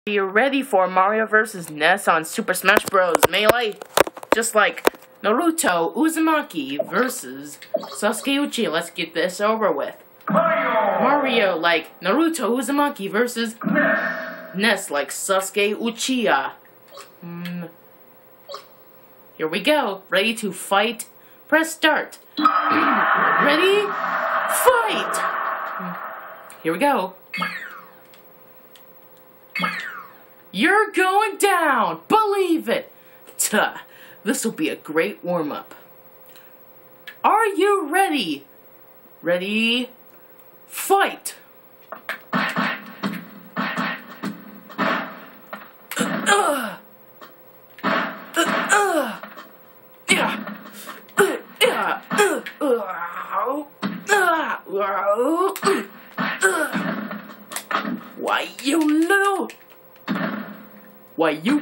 Are you ready for Mario vs. Ness on Super Smash Bros. Melee? Just like Naruto Uzumaki versus Sasuke Uchiha. Let's get this over with. Mario like Naruto Uzumaki versus Ness like Sasuke Uchiha. Here we go. Ready to fight? Press start. Ready? Fight! Here we go. You're going down! Believe it! Tuh. This'll be a great warm-up. Are you ready? Ready? Fight! Why you little? Why you?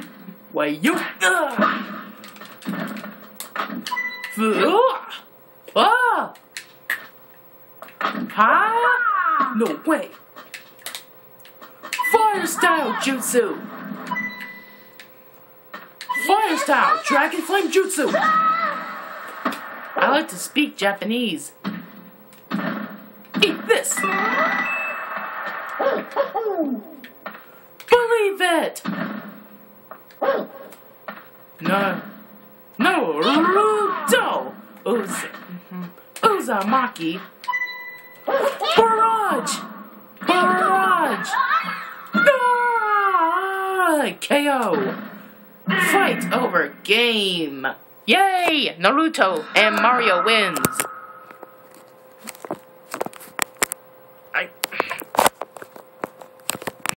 Ha! No way! Fire style jutsu! Fire style dragon flame jutsu! I like to speak Japanese. Eat this! Believe it! Naruto! Uzumaki! Barrage! KO! Fight over game! Yay! Naruto and Mario wins!